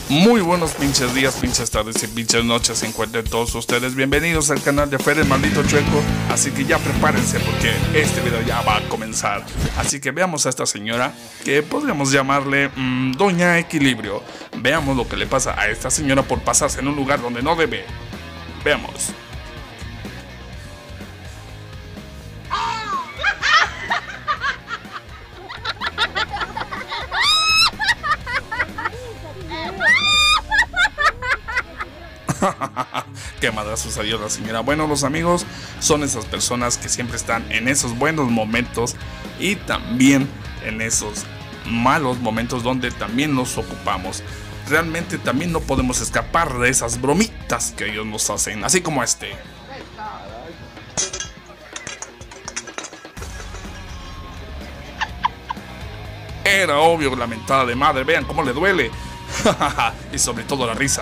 Muy buenos pinches días, pinches tardes y pinches noches se encuentren todos ustedes. Bienvenidos al canal de Fer el Maldito Chueco. Así que ya prepárense porque este video ya va a comenzar. Así que veamos a esta señora que podríamos llamarle Doña Equilibrio. Veamos lo que le pasa a esta señora por pasarse en un lugar donde no debe. Veamos. Qué madre sucedió la señora. Bueno, los amigos son esas personas que siempre están en esos buenos momentos y también en esos malos momentos donde también nos ocupamos. Realmente también no podemos escapar de esas bromitas que ellos nos hacen, así como este. Era obvio la mentada de madre, vean cómo le duele. Y sobre todo la risa.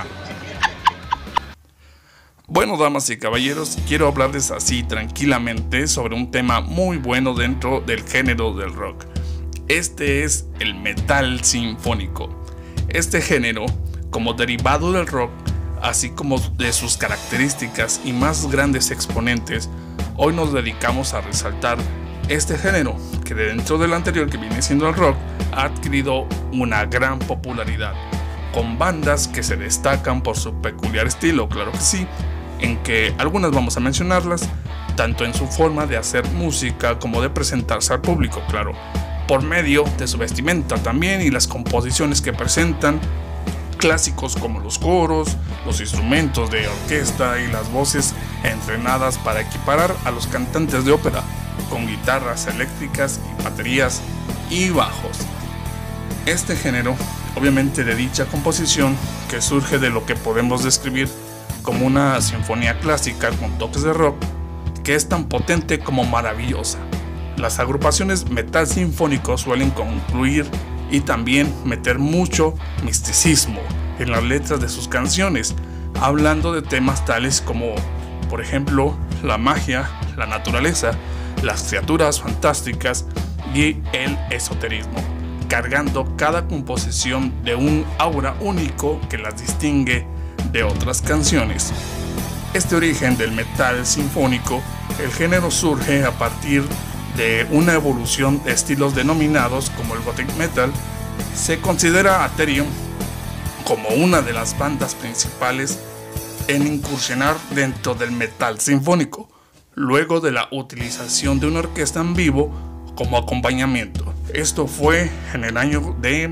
Bueno, damas y caballeros, quiero hablarles así tranquilamente sobre un tema muy bueno dentro del género del rock. Este es el metal sinfónico. Este género, como derivado del rock, así como de sus características y más grandes exponentes, hoy nos dedicamos a resaltar este género, que dentro del anterior que viene siendo el rock, ha adquirido una gran popularidad, con bandas que se destacan por su peculiar estilo, claro que sí, en que algunas vamos a mencionarlas, tanto en su forma de hacer música como de presentarse al público, claro, por medio de su vestimenta también y las composiciones que presentan, clásicos como los coros, los instrumentos de orquesta y las voces entrenadas para equiparar a los cantantes de ópera, con guitarras eléctricas y baterías y bajos. Este género, obviamente de dicha composición, que surge de lo que podemos describir como una sinfonía clásica con toques de rock, que es tan potente como maravillosa. Las agrupaciones metal sinfónico suelen concluir y también meter mucho misticismo en las letras de sus canciones, hablando de temas tales como, por ejemplo, la magia, la naturaleza, las criaturas fantásticas y el esoterismo, cargando cada composición de un aura único que las distingue de otras canciones. Este origen del metal sinfónico, el género surge a partir de una evolución de estilos denominados como el gothic metal. Se considera a Therion como una de las bandas principales en incursionar dentro del metal sinfónico, luego de la utilización de una orquesta en vivo como acompañamiento. Esto fue en el año de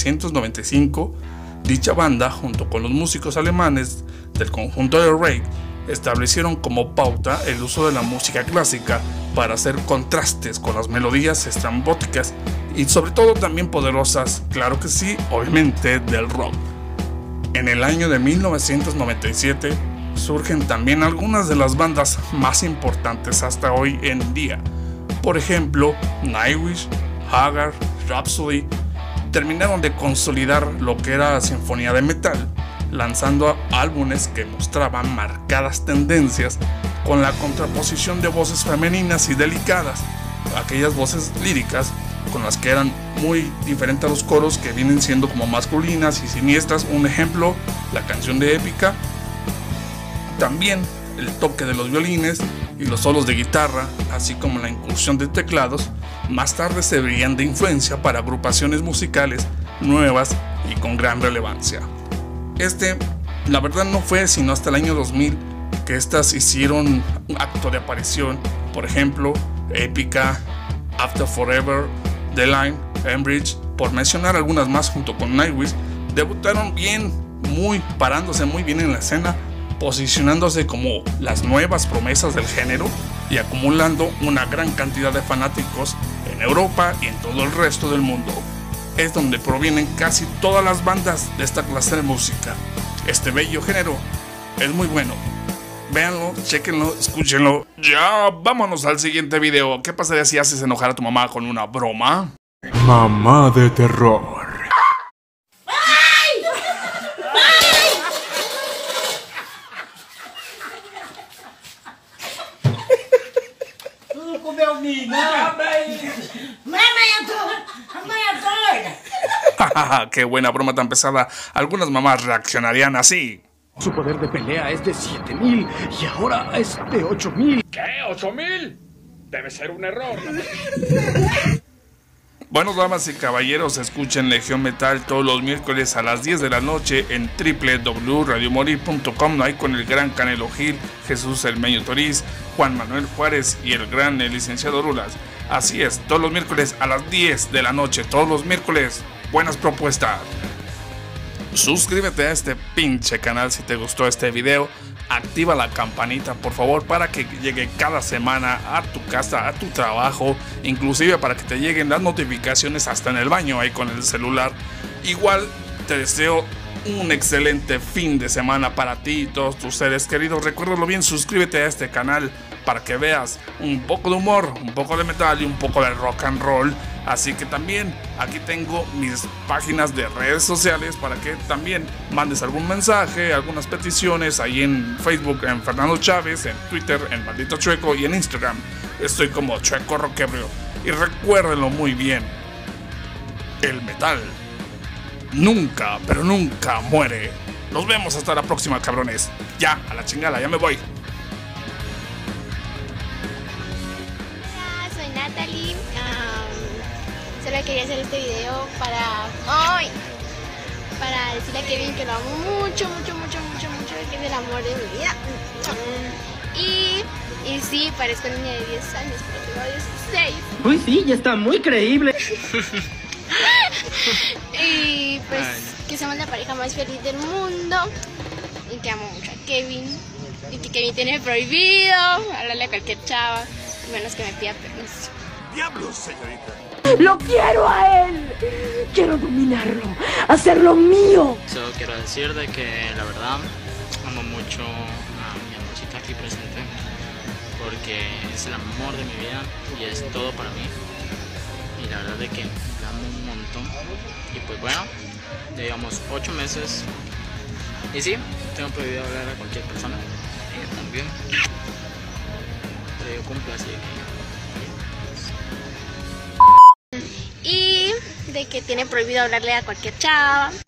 1995. Dicha banda, junto con los músicos alemanes del conjunto de Reich, establecieron como pauta el uso de la música clásica para hacer contrastes con las melodías estrambóticas y sobre todo también poderosas, claro que sí, obviamente del rock. En el año de 1997 surgen también algunas de las bandas más importantes hasta hoy en día. Por ejemplo, Nightwish, Haggard, Rhapsody terminaron de consolidar lo que era la sinfonía de metal, lanzando álbumes que mostraban marcadas tendencias con la contraposición de voces femeninas y delicadas, aquellas voces líricas con las que eran muy diferentes a los coros que vienen siendo como masculinas y siniestras. Un ejemplo, la canción de Épica. También el toque de los violines y los solos de guitarra, así como la incursión de teclados, más tarde servirían de influencia para agrupaciones musicales nuevas y con gran relevancia. La verdad no fue sino hasta el año 2000 que estas hicieron un acto de aparición. Por ejemplo, Épica, After Forever, The Line, Enbridge, por mencionar algunas más junto con Nightwish, debutaron bien, parándose muy bien en la escena, posicionándose como las nuevas promesas del género y acumulando una gran cantidad de fanáticos en Europa y en todo el resto del mundo. Es donde provienen casi todas las bandas de esta clase de música. Este bello género es muy bueno. Véanlo, chequenlo, escúchenlo. Ya, vámonos al siguiente video. ¿Qué pasaría si haces enojar a tu mamá con una broma? Mamá de terror. Meu menino, mamãe, eu tô doida. Jaja, qué buena broma tan pesada. Algunas mamás reaccionarían así. Su poder de pelea es de 7000 y ahora es de 8000. ¿Qué? ¿8000? Debe ser un error. Bueno, damas y caballeros, escuchen Legión Metal todos los miércoles a las 10 de la noche en www.radiomorir.com, ahí con el gran Canelo Gil, Jesús el Meño Toriz, Juan Manuel Juárez y el gran licenciado Rulas. Así es, todos los miércoles a las 10 de la noche, todos los miércoles. Buenas propuestas. Suscríbete a este pinche canal si te gustó este video. Activa la campanita por favor para que llegue cada semana a tu casa, a tu trabajo, inclusive para que te lleguen las notificaciones hasta en el baño ahí con el celular. Igual te deseo un excelente fin de semana para ti y todos tus seres queridos. Recuérdalo bien, suscríbete a este canal para que veas un poco de humor, un poco de metal y un poco de rock and roll. Así que también aquí tengo mis páginas de redes sociales para que también mandes algún mensaje, algunas peticiones ahí en Facebook, en Fernando Chávez, en Twitter, en Maldito Chueco y en Instagram. Estoy como Chueco Roquebrio. Y recuérdenlo muy bien, el metal nunca, pero nunca muere. Nos vemos hasta la próxima, cabrones. Ya, a la chingada, ya me voy. Hola, soy Natalie. Solo quería hacer este video para decirle a Kevin que lo amo mucho, que es el amor de mi vida. Y sí, parezco niña de 10 años, pero tengo 16. Uy, sí, ya está muy creíble. Y pues que somos la pareja más feliz del mundo y que amo mucho a Kevin y que Kevin tiene prohibido hablarle a cualquier chava, menos que me pida permiso. ¡Diablos, señorita! ¡Lo quiero a él! ¡Quiero dominarlo! ¡Hacerlo mío! Solo quiero decir de que la verdad amo mucho a mi amorcita aquí presente porque es el amor de mi vida y es todo para mí. Y la verdad de que la amo un montón. Y pues bueno, ya llevamos 8 meses. Y sí, tengo prohibido hablar a cualquier persona. Ella también. Pero yo cumplo así de que... Y de que tiene prohibido hablarle a cualquier chava.